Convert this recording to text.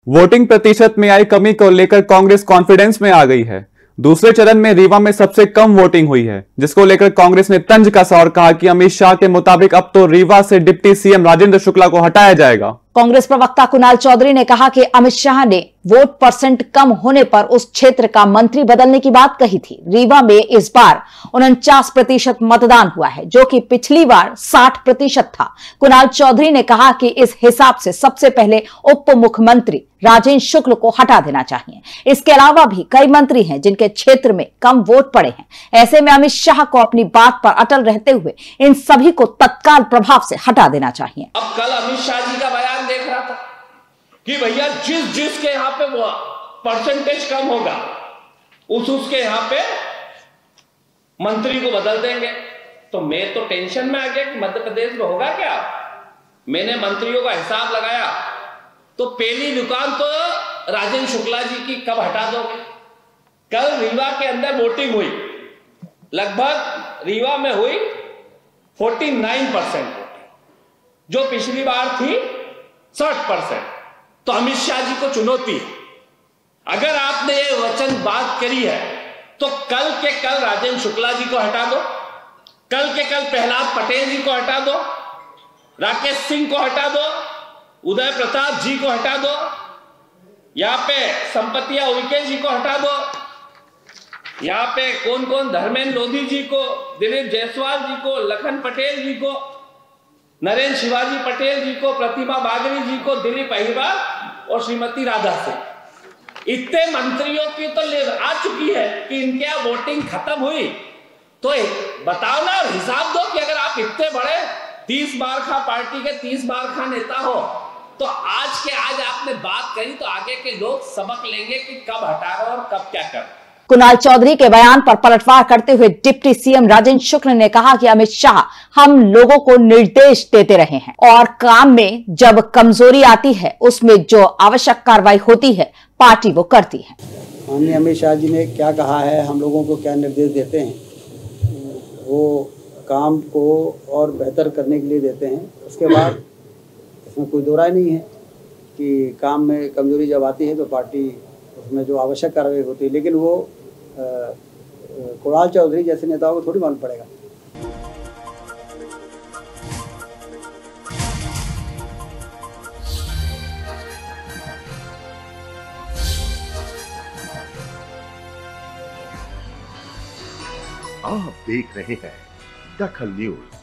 Voting प्रतिशत में आई कमी को लेकर कांग्रेस कॉन्फिडेंस में आ गई है। दूसरे चरण में रीवा में सबसे कम वोटिंग हुई है, जिसको लेकर कांग्रेस ने तंज कसा और कहा कि अमित शाह के मुताबिक अब तो रीवा से डिप्टी सीएम राजेंद्र शुक्ला को हटाया जाएगा। कांग्रेस प्रवक्ता कुणाल चौधरी ने कहा कि अमित शाह ने वोट परसेंट कम होने पर उस क्षेत्र का मंत्री बदलने की बात कही थी। रीवा में इस बार 49% मतदान हुआ है, जो कि पिछली बार 60% था। कुणाल चौधरी ने कहा कि इस हिसाब से सबसे पहले उप मुख्यमंत्री राजेंद्र शुक्ल को हटा देना चाहिए। इसके अलावा भी कई मंत्री हैं जिनके क्षेत्र में कम वोट पड़े हैं। ऐसे में अमित शाह को अपनी बात पर अटल रहते हुए इन सभी को तत्काल प्रभाव से हटा देना चाहिए। अब कल अमित शाह जी का बयान देख रहा था कि भैया जिसके यहाँ पे वो परसेंटेज कम होगा उसके यहाँ पे मंत्री को बदल देंगे। तो मैं तो टेंशन में आ गया कि मध्य प्रदेश में होगा क्या। मैंने मंत्रियों का हिसाब लगाया तो पहली दुकान तो राजेंद्र शुक्ला जी की कब हटा दोगे। कल रीवा के अंदर वोटिंग हुई, लगभग रीवा में हुई 49% जो पिछली बार थी 60%। तो अमित शाह जी को चुनौती है, अगर आपने ये वचन बात करी है तो कल के कल राजेंद्र शुक्ला जी को हटा दो, कल के कल प्रहलाद पटेल जी को हटा दो, राकेश सिंह को हटा दो, उदय प्रताप जी को हटा दो, यहां पे संपतिया उइके जी को हटा दो, यहां पे कौन कौन धर्मेंद्र लोधी जी को, दिलीप जायसवाल जी को, लखन पटेल जी को, नरेंद्र शिवाजी पटेल जी को, प्रतिमा बागरी जी को, दिलीप अहिरवार और श्रीमती राधा सिंह। इतने मंत्रियों की तो आ चुकी है कि इनके यहाँ वोटिंग खत्म हुई। तो बताओ ना, हिसाब दो कि अगर आप इतने बड़े 30 बार खा पार्टी के 30 बार खा नेता हो तो आज के आज आपने बात करी तो आगे के लोग सबक लेंगे कि कब हटा रहे और कब क्या कर। कुणाल चौधरी के बयान पर पलटवार करते हुए डिप्टी सीएम राजेंद्र शुक्ल ने कहा कि अमित शाह हम लोगों को निर्देश देते रहे हैं और काम में जब कमजोरी आती है उसमें जो आवश्यक कार्रवाई होती है पार्टी वो करती है। माननीय अमित शाह जी ने क्या कहा है, हम लोगों को क्या निर्देश देते हैं, वो काम को और बेहतर करने के लिए देते हैं। उसके बाद इसमें कोई दो राय नहीं है कि काम में कमजोरी जब आती है तो पार्टी उसमें जो आवश्यक कार्रवाई होती है, लेकिन वो कुणाल चौधरी जैसे नेताओं को थोड़ी मालूम पड़ेगा। आप देख रहे हैं दखल न्यूज।